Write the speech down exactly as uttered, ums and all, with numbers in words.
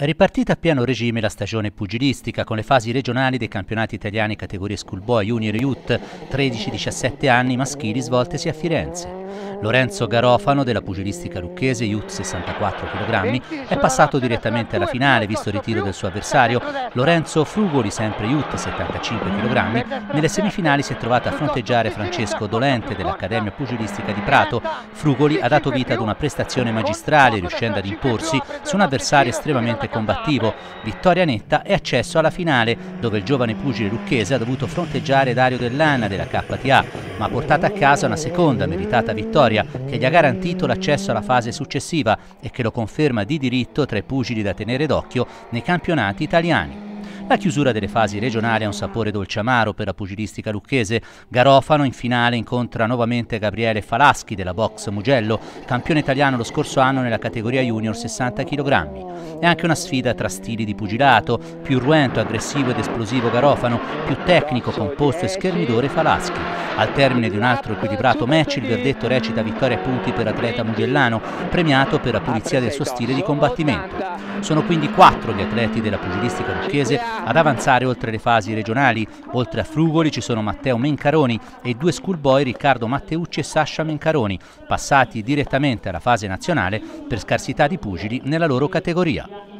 È ripartita a pieno regime la stagione pugilistica con le fasi regionali dei campionati italiani categorie Schoolboy, Junior e Youth tredici diciassette anni maschili svoltesi a Firenze. Lorenzo Garofano della pugilistica lucchese Youth sessantaquattro chilogrammi è passato direttamente alla finale visto il ritiro del suo avversario. Lorenzo Frugoli, sempre Youth settantacinque chilogrammi, nelle semifinali si è trovato a fronteggiare Francesco Dolente dell'Accademia Pugilistica di Prato. Frugoli ha dato vita ad una prestazione magistrale riuscendo ad imporsi su un avversario estremamente combattivo. Vittoria netta e accesso alla finale dove il giovane pugile lucchese ha dovuto fronteggiare Dario Dell'Anna della K T A, ma ha portato a casa una seconda meritata vittoria che gli ha garantito l'accesso alla fase successiva e che lo conferma di diritto tra i pugili da tenere d'occhio nei campionati italiani. La chiusura delle fasi regionali ha un sapore dolce amaro per la pugilistica lucchese. Garofano in finale incontra nuovamente Gabriele Falaschi della Box Mugello, campione italiano lo scorso anno nella categoria junior sessanta chilogrammi. È anche una sfida tra stili di pugilato, più ruento, aggressivo ed esplosivo Garofano, più tecnico, composto e schermidore Falaschi. Al termine di un altro equilibrato match il verdetto recita vittoria a punti per l'atleta mugellano, premiato per la pulizia del suo stile di combattimento. Sono quindi quattro gli atleti della pugilistica lucchese ad avanzare oltre le fasi regionali. Oltre a Frugoli ci sono Matteo Mencaroni e i due schoolboy Riccardo Matteucci e Sasha Mencaroni, passati direttamente alla fase nazionale per scarsità di pugili nella loro categoria.